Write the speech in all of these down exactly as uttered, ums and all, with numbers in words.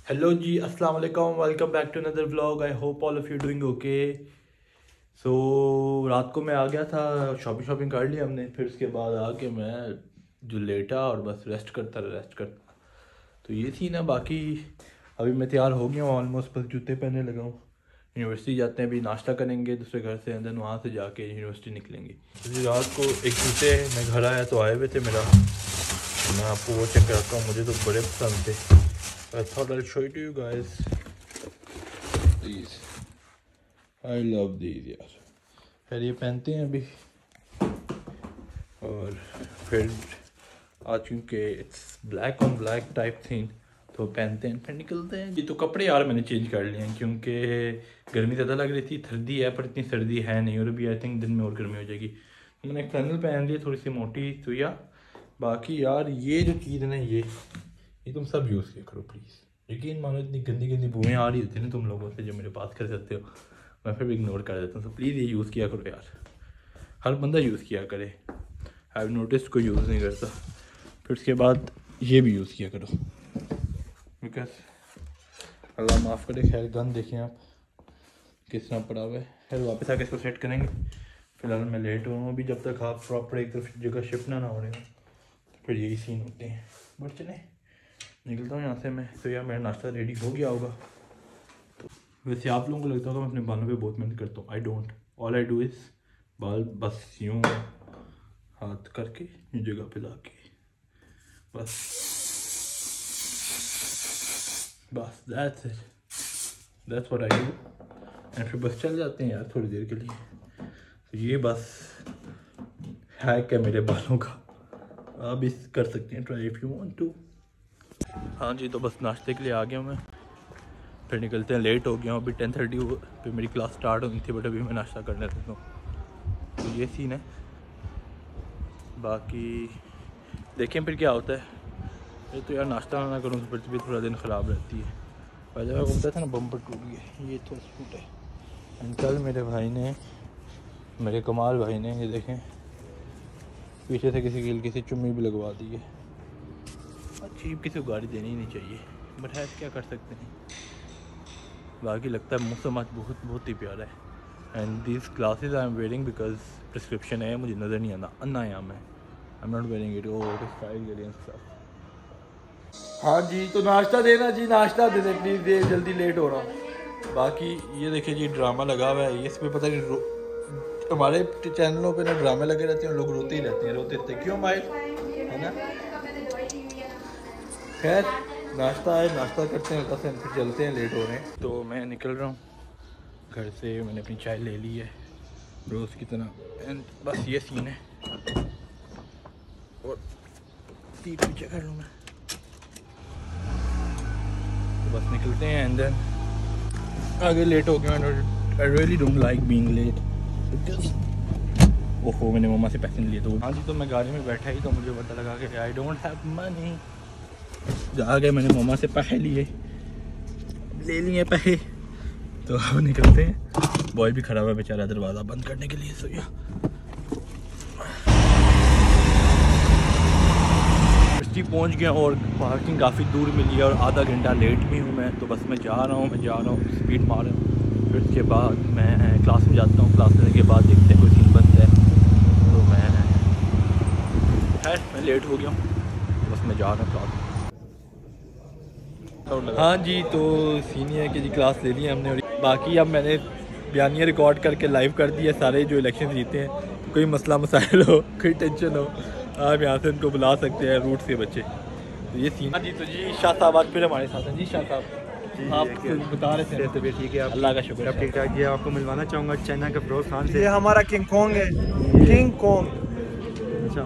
Hello जी, अस्सलाम वालेकुम, welcome back to another vlog. I hope all of you doing okay. So रात को मैं आ गया था, शॉपिंग शॉपिंग कर लिया हमने। फिर उसके बाद आके मैं जो लेटा और बस रेस्ट करता रेस्ट करता तो ये थी ना। बाकी अभी मैं तैयार हो गया हूँ ऑलमोस्ट, बस जूते पहनने लगा हूँ। यूनिवर्सिटी जाते हैं, अभी नाश्ता करेंगे दूसरे घर से, देन वहाँ से जाके यूनिवर्सिटी निकलेंगे। तो रात को एक जूते मैं घर आया तो आए हुए थे मेरा, तो मैं आपको वो चेक कराता हूँ, मुझे तो बड़े पसंद थे। I thought I'll show it to you guys. These, I love these यार। फिर ये पहनते हैं अभी, और फिर आज क्योंकि it's black on black type theme तो पहनते हैं फिर निकलते हैं जी। तो कपड़े यार मैंने चेंज कर लिए हैं क्योंकि गर्मी ज़्यादा लग रही थी, सर्दी है पर इतनी सर्दी है नहीं, और अभी आई थिंक दिन में और गर्मी हो जाएगी। मैंने एक फ्लैनल पहन ली, थोड़ी सी मोटी सुइया। बाकी यार ये जो चीज़ है ना, ये ये तुम सब यूज़ किया करो प्लीज़। यकीन मानो इतनी गंदी गंदी बुएँ आ रही होती है ना तुम लोगों से जो मेरे बात कर सकते हो, मैं फिर भी इग्नोर कर देता हूँ। तो प्लीज़ ये यूज़ किया करो यार, हर बंदा यूज़ किया करे। आई हैव नोटिस कोई यूज़ नहीं करता। फिर उसके बाद ये भी यूज़ किया करो, बिकॉज अल्लाह माफ़ करे। खैर गन देखें आप किस तरह पड़ा हुआ है। फिर वापस आके इसको सेट करेंगे। फ़िलहाल मैं लेट हो रहा हूँ अभी, जब तक आप प्रॉपर एक तरफ जगह शिफ्ट ना ना हो रहे हो तो फिर यही सीन होते हैं। बट चले निकलता हूँ यहाँ से मैं। तो यार मेरा नाश्ता रेडी हो गया होगा। तो वैसे आप लोगों को लगता होगा मैं अपने बालों पे बहुत मेहनत करता हूँ। I don't, all I do is बाल बस यूँ हाथ करके यूँ जगह पे ला के बस बस that's it, that's what I do. And फिर बस चल जाते हैं यार थोड़ी देर के लिए। तो ये बस है क्या मेरे बालों का, आप भी कर सकते हैं try if you want to. हाँ जी, तो बस नाश्ते के लिए आ गया मैं, फिर निकलते हैं। लेट हो गया हूँ, अभी टेन थर्टी पे मेरी क्लास स्टार्ट होनी थी, बट अभी मैं नाश्ता करने लगता हूँ। तो ये सीन है। बाकी देखें फिर क्या होता है। ये तो यार नाश्ता ना करूँ तो फिर भी थोड़ा दिन ख़राब रहती है। पहले मैं घूमता था ना, बम्पर टूट गया। ये तो सूट है। कल मेरे भाई ने, मेरे कमाल भाई ने, ये देखें पीछे से किसी की किसी चुम्मी भी लगवा दी है। अच्छी किसी को गाड़ी देनी ही नहीं चाहिए, बट है क्या कर सकते हैं। बाकी लगता है मौसम आज बहुत बहुत ही प्यारा है। And this glasses I am wearing because prescription है, मुझे नज़र नहीं आना अन्ना है मैं। I am not wearing it over style. हाँ जी, तो नाश्ता देना जी, नाश्ता दे दे प्लीज़, दे जल्दी लेट हो रहा हूँ। बाकी ये देखिए जी ड्रामा लगा हुआ है, इस पर पता नहीं हमारे चैनलों पे ना ड्रामे लगे रहते हैं, लोग रोते ही रहते हैं रोते रहते हैं क्यों माइल, है ना। खैर नाश्ता है, नाश्ता करते हैं, फिर चलते हैं, लेट हो रहे हैं। तो मैं निकल रहा हूँ घर से, मैंने अपनी चाय ले ली है रोज़ की तरह। एंड बस ये सीन है, और सीट पीछे कर लूँ मैं। तो बस निकलते हैं एंड देन आगे लेट हो गया। I really don't like being late because ओहो मैंने मम्मा से पैसे नहीं लिए। तो हाँ जी, तो मैं गाड़ी में बैठा ही तो मुझे पता लगा कि आई डोंट हैव मनी। जा गए, मैंने मम्मा से पैसे लिए, ले लिए पैसे। तो अब निकलते हैं। बॉय भी खड़ा हुआ बेचारा दरवाज़ा बंद करने के लिए। सोया पहुंच गया और पार्किंग काफ़ी दूर मिली है और आधा घंटा लेट भी हूँ मैं। तो बस मैं जा रहा हूँ मैं जा रहा हूँ स्पीड मार रहा हूँ। फिर उसके बाद मैं क्लास में जाता हूँ, क्लास लेने के बाद देखते हैं कोई सीन बनता है। तो मैं खैर मैं लेट हो गया हूँ, तो बस मैं जा रहा हूँ क्लास। हाँ जी, तो सीन ये है कि जी क्लास ले ली है हमने, और बाकी अब मैंने बयानियाँ रिकॉर्ड करके लाइव कर दिया सारे जो इलेक्शन जीते हैं। कोई मसला मसाइल हो, कोई टेंशन हो, आप यहाँ से उनको बुला सकते हैं, रूट से बच्चे। तो ये सीन। हाँ जी, तो जी शाह साहब आज फिर हमारे साथ हैं। जी शाह साहब, आप बता रहे थे तबीयत ठीक है? अल्लाह का शुक्र, ठीक ठाक। ये आपको मिलवाना चाहूँगा चाइना के फिरोज खान से। ये हमारा किंग कॉन्ग है, किंग कॉन्ग। अच्छा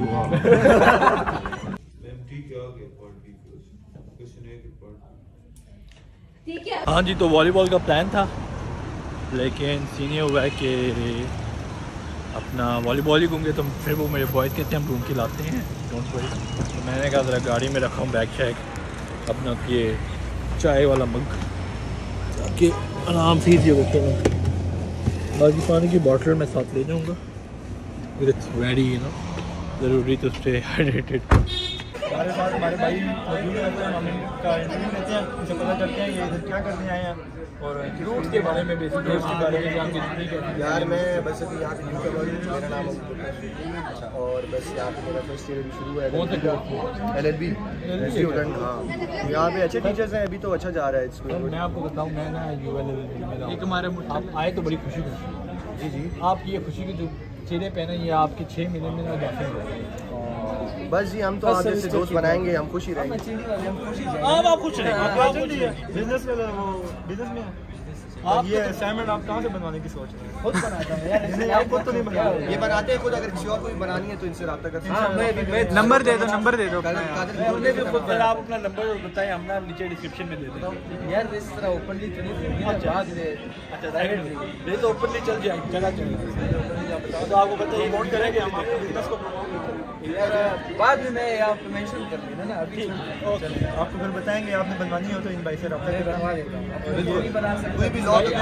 हाँ जी, तो वॉलीबॉल का प्लान था, लेकिन सीन ये हुआ है कि अपना वॉलीबॉल ही घूमेंगे। तो फिर वो मेरे बॉयज़ कहते हैं हम ढूंढ के लाते हैं, डोंट वरी। तो मैंने कहा ज़रा गाड़ी में रखा हूँ बैग शैग अपना, ये चाय वाला मग, ताकि आराम से ही रखे हैं। बाकी पानी की बॉटल मैं साथ ले जाऊँगा, इट्स वेरी यू नो ज़रूरी तो स्टे हाइड्रेटेड। हमारे साथ हमारे भाई मौजूद रहते हैं, हम इनका इंटरव्यू लेते हैं, इनसे पता करते हैं ये इधर क्या करने आए हैं और फ्रूट्स के बारे में बेसिक फ्रूट्स के बारे में आपकी जितनी कहती यार मैं बस अभी यहाँ पे न्यू कवर हूँ, मेरा नाम है और बस यहाँ पे मेरा फर्स्ट ईयर अभी शुरू हुआ है एल एल बी स्टूडेंट। हाँ यहाँ पे अच्छे टीचर्स हैं, अभी तो अच्छा जा रहा है स्कूल। मैं आपको बताऊँ, मैं ना यू एल एल में एक हमारे आप आए तो बड़ी खुशी खुशी। जी जी आपकी ये खुशी की जो चेहरे पे ना ये आपके छः महीने में ना दाखिल हुए। बस जी हम तो आप जैसे दोस्त बनाएंगे, हम खुश ही रहेंगे। आप आप खुश रहेंगे बिजनेस वो बिजनेस में आप ये असाइनमेंट आप कहाँ से बनवाने की सोच रहे हैं? खुद बनाता हूँ यार, नहीं आप खुद तो नहीं बना रहे। ये बनाते हैं खुद, अगर किसी और को भी बनानी है तो इनसे रब्ता कर सकते हैं। नंबर दे दो, नंबर दे दो। आप अपना नंबर बताएं, हम ना नीचे डिस्क्रिप्शन में दे दें यार इस तरह ओपनली तो नहीं, अच्छा ये तो ओपनली चल जाए, चला चलेगा तो आपको पता है नोट करेंगे हम आपको बिजनेस को यार बाद में मैं आपको मेंशन कर देना ना, अभी आपको फिर बताएंगे, आपने बनवानी हो तो इन भाई से रब्ता बनवा देता हूँ। कोई भी और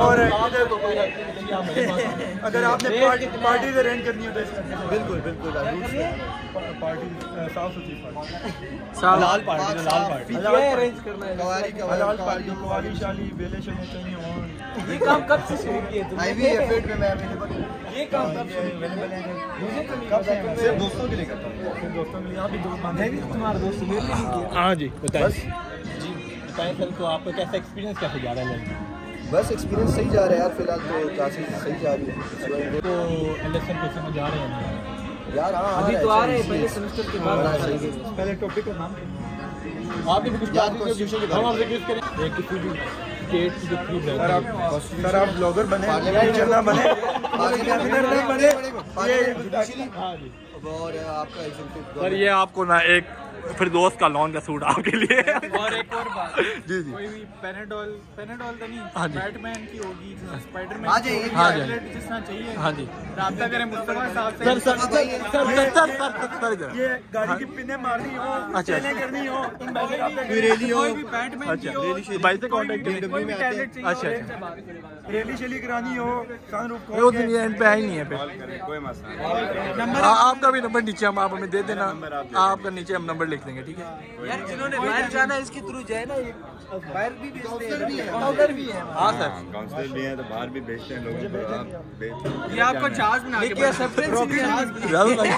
अगर आपने पार्टी पार्टी अरेंज करनी हो तो बिल्कुल बिल्कुल पार्टी साफ सुथरी पार्टी, लाल पार्टी लाल पार्टी अरेंज करना है, कवारी हलाल पार्टी, कवाली शाली बेले शले चाहिए हो। ये काम कब से शुरू किए तुमने? आई वी एफ एड में मैं अवेलेबल हूं। ये काम कब से अवेलेबल है? मुझे तो नहीं कब से? पता। सिर्फ दोस्तों के लिए करता हूं, सिर्फ दोस्तों के लिए। आप भी दोस्त मानते हैं? तुम्हारा दोस्त मेरे लिए नहीं किया। हाँ जी बताएं जी बताएं सर, तो आपका कैसा एक्सपीरियंस कैसे जा रहा है? बस एक्सपीरियंस सही जा रहा है यार, फिलहाल तो क्लासेस सही जा रही है। तो इलेक्शन को समझ आ रहे हैं यार हाँ अभी तो आ रहे हैं, पहले सेमेस्टर के बाद आ रहे हैं। पहले टॉपिक का नाम आप भी कुछ यार कॉन्स्टिट्यूशन के हम बारे आपसे क्विज करें एक किसी भी स्टेट की जो थ्री सर आप सर आप ब्लॉगर बने, टीचर ना बने, में बने हाँ जी और आपका एग्जीक्यूटिव सर ये आपको ना एक फिर दोस्त का लॉन का सूट आपके लिए और एक और बात, जी जी कोई भी पेनाडोल पेनाडोल तो हाँ नहीं, जी। बैटमैन की होगी, स्पाइडरमैन हाँ की जी, होगी, हाँ जी। टैबलेट जिस तरह चाहिए हाँ जी राब्ता करें मुस्तफा साहब से। Sir sir sir sir sir sir sir इधर ये गाड़ी की पिने मारनी हो, अच्छा। चेनें करनी हो, तुम बैठे रब्ता कोई करें। भी कोई भी बैटमैन की हो, अच्छा भाई से कांटेक्ट कोई भी करें कोई भी टैबलेट चाहिए अच्छा, हो, अच्छा। से बात करें। रैली शैली करानी हो, सनरूफ वो दिन ये एंड पे है ही नहीं है फिर नंबर हाँ, आपका भी नंबर नीचे हम आप हमें दे देना, आपका नीचे हम नंबर लिख देंगे, ठीक है यार जिन्होंने बाहर जाना है इसके थ्रू जाए ना, ये बाहर भी बेचते हैं, काउंटर भी है। हाँ सर काउंसलर लिए हैं तो बाहर भी बेचते हैं लोगों को। आप बेच ये आपको जहाज बना के क्या सेपरेट राहुल भाई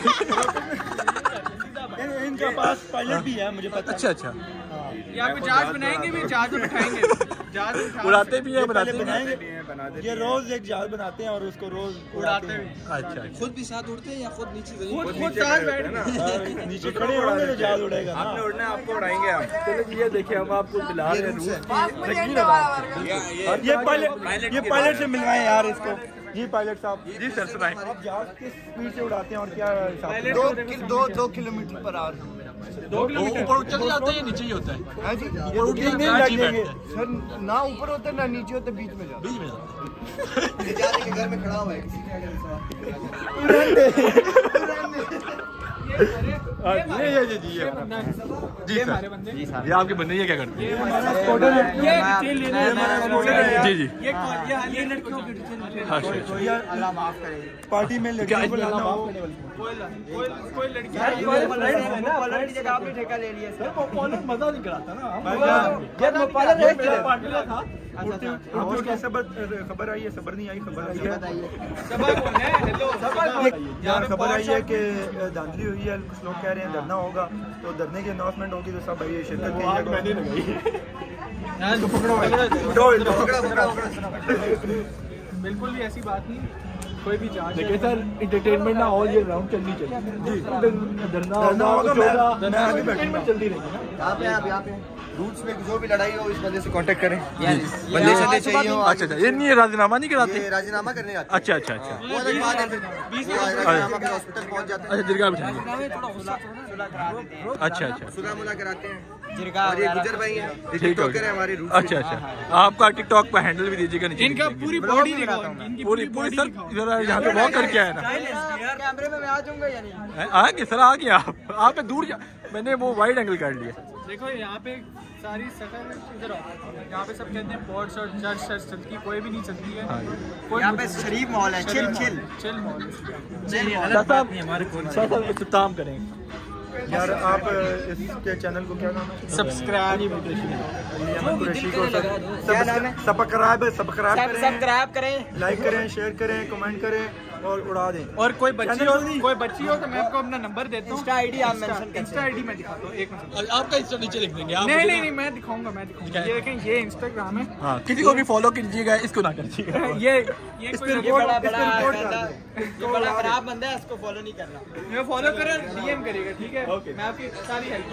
इन- इनके पास पायलट भी है, मुझे पता है। अच्छा अच्छा ये आपको जहाज बनाएंगे भी, जहाज में बैठाएंगे, जहाज में उठा- उड़ाते भी है ये बनाते पहले भी हैं। बनाएंगे, बना देते ये रोज एक जहाज बनाते हैं और उसको रोज उड़ाते हैं। भी। अच्छा अच्छा खुद भी साथ उड़ते हैं या खुद नीचे जमीन खुद पर? खुद जहाज बैठ गए। और नीचे खड़े होंगे तो जहाज उड़ेगा ना। आपने उड़ना है, आपको उड़ाएंगे हम। चलो ये देखिए हम आपको दिला रहे हैं रूस और ये पायलट ये पायलट से मिलवाएं यार इसको। जी पायलट साहब, जी सर सुनाएं आप जहाज किस स्पीड से उड़ाते हैं और क्या हिसाब से? दो कि- दो दो किलोमीटर पर आवर। वो ऊपर चले जाते हैं, नीचे ही होता है हाँ जी, ये उड़ने नहीं लगेंगे। सर ना ऊपर होते ना नीचे होते, बीच में जाते। बीच में जाते हैं। बेचारे के घर में खड़ा हुआ है, किसी ने अगर सवाल हाँ, ये ये जी जी ये जी ये सर हमारे बंदे ये आपके बंदे ये क्या करते हैं? ये डिटेल लेने हैं। जी जी ये कौन- ये ये लड़कियों की डिटेल। हाँ सर अल्लाह माफ करे। पार्टी में लड़कियों को लाना हो, कोई कोई कोई लड़की पायलट जगह आपने ठेका ले लिया सर। मजा नहीं कराता ना यार वो पायलट है क्या? उड़ती उड़ती उड़ती सबर खबर आई है, सबर नहीं आई, खबर आई है। सबा कौन है? हेलो सबा कौन है? यार खबर आई है कि धांधली हुई है, कुछ लोग कह रहे हैं धरना होगा, तो धरने की अनाउंसमेंट होगी तो सब भाई शिरकत कीजिएगा। इसको पकड़ो भाई, पकड़ो इसको, पकड़ा पकड़ा पकड़ा। बिल्कुल भी ऐसी बात नहीं, कोई भी जहाज देखिए सर इंटरटेनमेंट ना ऑल ईयर राउंड चलनी चाहिए धरना धरना होगा, मैं मैं आगे बैठूंगा। एंटरटेनमेंट चलती रहेगी ना। यहाँ पे आप यहाँ पे रूट्स में जो भी लड़ाई हो इस बंदे से कांटेक्ट करें। बंदे बंदे चलने चाहिए हो। अच्छा अच्छा ये नहीं है, राजीनामा नहीं कराते? ये राजीनामा करने आते हैं। अच्छा अच्छा अच्छा वो अलग बात है, फिर वो राजीनामा के हॉस्पिटल पहुंच जाते हैं, अच्छा दीर्घा बिठाएंगे अच्छा अच्छा सुलह मुला कराते हैं। और ये गुजर भाई हैं, ठीक टिकटॉकर है हमारे है रूट अच्छा अच्छा आपका टिकटॉक पर हैंडल भी दीजिएगा नीचे इनका लिख देंगे। पूरी बॉडी दिखाओ, इनकी पूरी पूरी सर जरा यहाँ पे वॉक करके आया ना कैमरे में मैं आ जाऊंगा या नहीं? हैं? आ गए सर आ गया आप आप पे दूर जा मैंने वो वाइड एंगल कर लिया देखो यहाँ पे सारी शक्ल इधर आओ, यहाँ पे सब कहते हैं पॉड्स और चर्च चर्च चलती, कोई भी नहीं चलती है। कोई यहाँ पे शरीफ माहौल है, चिल चिल चिल मॉल। साहब साहब इख्तिताम करेंगे यार आप इसके चैनल को क्या नाम है? सब्सक्राइब सब्सक्राइब सब्सक्राइब सब्सक्राइब करें, लाइक करें, शेयर करें, कमेंट करें और उड़ा दें। और कोई बच्ची हो कोई बच्ची हो तो मैं आपको अपना नंबर देता हूँ। इंस्टा आईडी आप मेंशन करें। इंस्टा आईडी मैं दिखाता हूँ, एक मिनट। आपका इंस्टा नीचे लिख देंगे आप। नहीं नहीं नहीं मैं दिखाऊंगा, मैं दिखाऊंगा। ये देखें, ये इंस्टाग्राम है। हाँ, किसी को भी फॉलो कीजिएगा, इसको ना कीजिएगा। ये ये कोई बड़ा बड़ा ये बड़ा खराब बंदा है, इसको फॉलो नहीं करना। मैं फॉलो करें, डीएम करेगा, ठीक है? मैं आपकी सारी हेल्प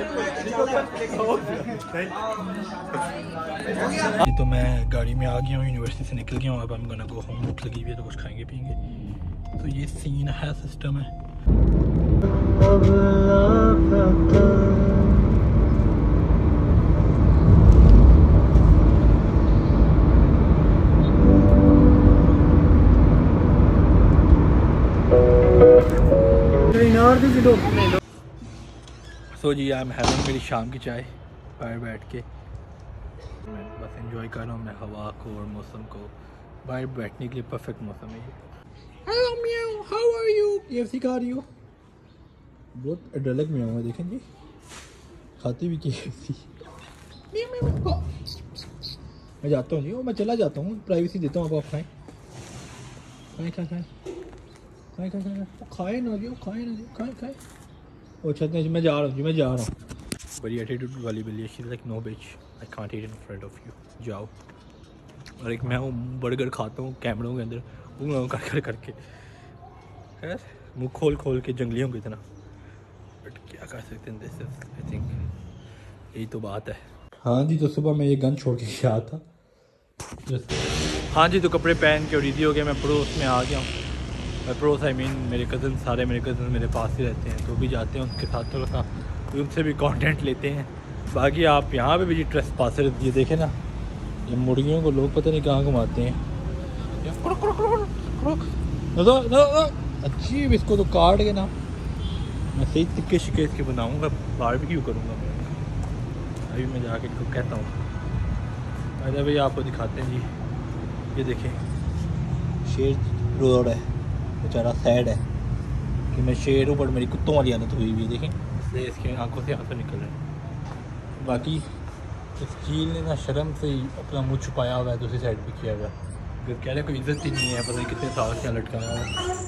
करूँगा। तो मैं गाड़ी में आ गया हूँ, यूनिवर्सिटी से निकल गया हूँ। अब हम गोना गो होम, भूख लगी हुई है तो कुछ खाएंगे पियेंगे। तो ये सीन है, सिस्टम है। सो जी आई एम हैविंग मेरी शाम की चाय बाहर बैठ के। मैं बस एंजॉय कर रहा हूँ मैं हवा को और मौसम को। बाहर बैठने के लिए परफेक्ट मौसम है ये। हेलो म्याऊ, हाउ आर यू? केएफसी खा रही हो? बहुत एड्रेलिक म्याऊ है, देखें जी, खाती भी केएफसी। मैं जाता हूँ जी, ओ मैं चला जाता हूँ, प्राइवेसी देता हूँ। आप खाएं खाएं खाएं खाएं खाएं खाएं खाएं खाएं ना जी, खाएं ना जी, खाएं खाएं। ओ अच्छा नहीं, मैं जा रहा हूँ जी, मैं जा रहा हूँ। बड़ी एटीट्यूड वाली बिल्ली है, she is like no bitch, I can't eat in front of you, जाओ। और एक मैं हूँ बर्गर खाता हूँ कैमरों के अंदर उंगलियों कर कर करके, खैर मुँह खोल खोल के जंगलियों की तरह। बट क्या कर सकते हैं, दिस इज आई थिंक यही तो बात है। हाँ जी, तो सुबह मैं ये गन छोड़ के गया था। हाँ जी, तो कपड़े पहन के रेडी हो गया, मैं पड़ोस में आ गया हूँ। मैं पड़ोस आई मीन मेरे कज़न, सारे मेरे कज़न मेरे पास ही रहते हैं, तो भी जाते हैं उनके साथ, थोड़ा सा उनसे भी कंटेंट लेते हैं। बाकी आप यहाँ पे भी जी ट्रेस पास रहती है, देखें ना ये मुर्गियों को लोग पता नहीं कहाँ घुमाते हैं। अजीब, इसको तो काट के ना मैं सही तिक्के शिक्के इसके बनाऊँगा, बारबेक्यू करूँगा मैं। अभी मैं जाके इनको कहता हूँ। अरे भाई आपको दिखाते हैं जी, ये देखें शेर रोड है, बेचारा सैड है कि मैं शेर हूँ, बट मेरी कुत्तों वाली आदत हुई हुई है, देखें इसलिए इसके आंखों से आंसू निकल रहे हैं। बाकी इस चील ने ना शर्म से ही अपना मुंह छुपाया हुआ है, दूसरी साइड भी किया हुआ है। अगर कह रहे कोई इज्जत ही नहीं है, पता नहीं कितने साल से लटकाया हुआ है।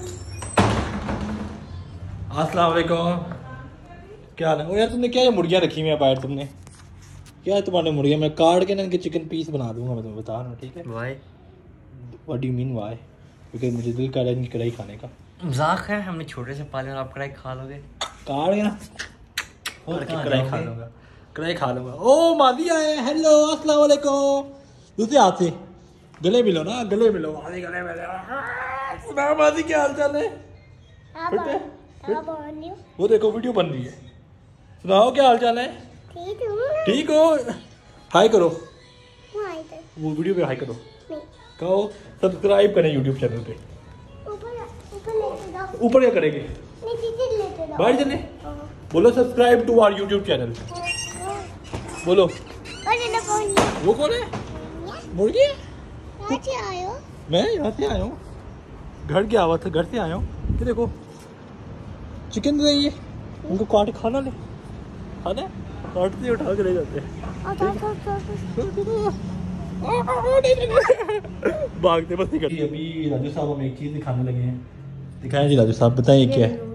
अस्सलाम वालेकुम, क्या हाल है? और यार तुमने क्या ये मुर्गियाँ रखी हुई हैं बाहर, तुमने क्या है तुम्हारे मुर्गियाँ? मैं काट के ना इनके चिकन पीस बना दूंगा, मैं तुम्हें बता रहा हूँ, ठीक है? Why what do you mean why? क्योंकि मुझे दिल कर रहा है इनकी कढ़ाई खाने का। मजाक है, हमने छोटे से पाले और आप कढ़ाई खा लोगे? काट के ना कढ़ाई खा लूँगा, कढ़ाई खा लूँगा। ओ मादी आए, हेलो अस्सलाम वालेकुम। दूसरे हाथ से गले मिलो ना, गले मिलो, मादी गले मिलो। सुना मादी, क्या हाल चाल है? बेटे वो देखो वीडियो बन रही है, सुनाओ क्या हाल चाल है? ठीक हो? हाय करो, वो वीडियो पे हाय करो, कहो सब्सक्राइब करें यूट्यूब चैनल पे। ऊपर क्या करेंगे? बाहर चले, बोलो subscribe to our YouTube channel, बोलो। वो कौन है? मुर्गी? मैं यहाँ से आया हूँ, घर गया हुआ था, घर से आया हूँ। ये देखो चिकन रही है, उनको काट खाना ले, खाना है काटते उठा के ले जाते हैं, भागते बस निकलते। अभी राजू साहब हम एक चीज़ दिखाने लगे हैं, दिखाएं जी राजू साहब, बताइए क्या है?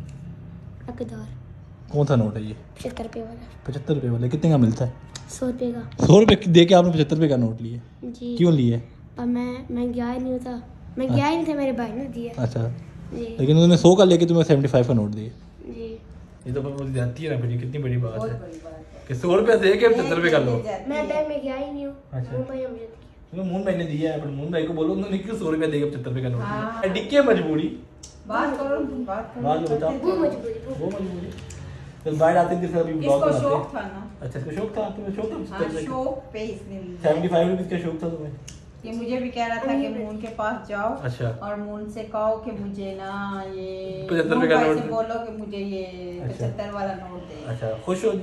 कौन सा नोट है ये? पचहत्तर रुपये वाला। पचहत्तर रुपये वाला कितने का मिलता है? सौ रुपये का। सौ रुपये दे के आपने पचहत्तर रुपये का नोट लिए? जी। क्यों लिए? और मैं मैं गया ही नहीं था, मैं गया ही नहीं था, मेरे भाई ने दिया। अच्छा जी। लेकिन उन्होंने सौ का लेके तुम्हें सेवेंटी फाइव का नोट दिए? जी। ये तो बहुत जानती है ना बड़ी, कितनी बड़ी बात है कि सौ रुपये दे के पचहत्तर रुपये का लो। मैं बैंक में गया ही नहीं हूँ। अच्छा। मून भाई मुझे तुम्हें मून भाई ने दिया है, पर मून भाई को बोलो उन्होंने क्यों सौ रुपये देके पचहत्तर रुपये का नोट दिया? डिक्की मजबूरी, बात करो, बात करो। बात बताओ। वो मजबूरी, वो मजबूरी। तो बाहर आते थे अभी ब्लॉग इसको शौक बनाते। था ना। अच्छा इसको शौक था, तुम्हें शौक था हाँ, पचहत्तर रुपये का? शौक पे इसने लिया। सेवेंटी फाइव रुपीज़ का शौक था तुम्हें? ये मुझे भी कह रहा था कि मून के पास जाओ। अच्छा। और मून से कहो कि मुझे ना ये पचहत्तर मून रुपये का भाई नोट से दे। बोलो कि मुझे ये अच्छा। पचहत्तर वाला नोट दे। अच्छा खुश हो जी?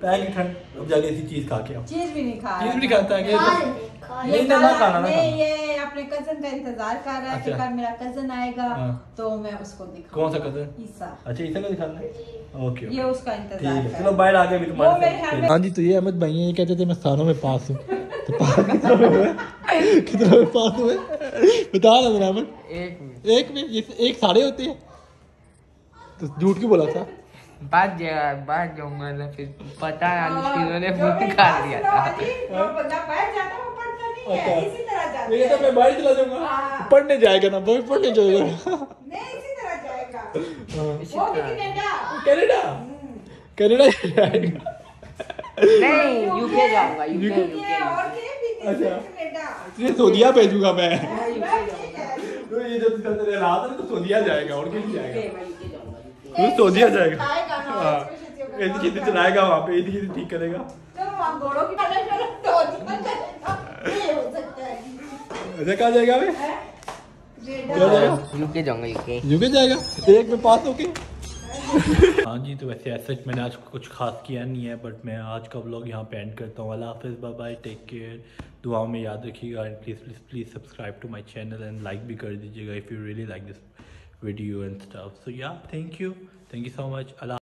पैर की ठंड, अब जाके ऐसी चीज खा के आओ। चीज भी नहीं खा चीज भी नहीं रहा खाता है खा कि लेते, खा ये नहीं, ना, ना खाना, ना नहीं, खाना। ये अपने कजन का इंतजार कर रहा है कि अच्छा। कल मेरा कजन आएगा हाँ। तो मैं उसको दिखाऊंगा। कौन सा कजन? ईसा। अच्छा ईसा को दिखाना है, ओके ये उसका ठीक इंतजार है, कर चलो रहा बाहर आगे भी वो तुम्हारे मेरे साथ घर खेलें। में- हाँ जी, तो ये अहमद भाई हैं, ये कहते थे मैं सालों में पास हूँ, तो पास कितना में हुए? कितना में पास हुए बता ना जरा अहमद। एक मिनट एक में ये एक साढ़े होते हैं, तो झूठ क्यों बोला था? बाद जगह बाद जाऊंगा ना फिर पता है। नहीं फिर उन्हें जो फोन मेरी कर बात दिया सुनो था। अजी, जो बंदा बैठ जाता है वो पढ़ता नहीं अच्छा। है, इसी तरह जाता ये तो है। मैं बाहर चला जाऊंगा, हाँ। पढ़ने जाएगा ना भाई, पढ़ने जाएगा नहीं इसी तरह जाएगा। इसी वो भी तरह। कनाडा। कनाडा, कनाडा जाएगा। नहीं यूके जाऊंगा यूके ये यूके और के भी अच्छा। कनाडा। तुझे सऊदीया भेजूंगा मैं, मैं ये कह रही हूँ। तो ये जो तेरे हालात है तो सऊदीया जाएगा और कहीं जाएगा, मैं यूके जाऊंगा तू सऊदीया जाएगा। खाएगा ना, हाँ, उसको शिक्षक ऐसी का खेती काम चलाएगा वहाँ पे, ऐसी खेती ठीक करेगा। चलो वहाँ घोड़ों की तरह चलो, तो जितना करेगा, ये हो सकता है। अच्छा कहाँ जाएगा वे? कनाडा। क्या जाएगा? यूके जाऊंगा यूके यूके जाएगा एक में पास होके। हाँ जी, तो वैसे ऐसा मैंने आज कुछ खास किया नहीं है, बट मैं आज का व्लॉग यहाँ पे एंड करता हूँ। अल्लाह हाफिज़, बाय बाय, टेक केयर, दुआओं में याद रखिएगा, and please please please subscribe to my channel and like भी कर दीजिएगा if you really like this video and stuff. So yeah thank you thank you so much. Allah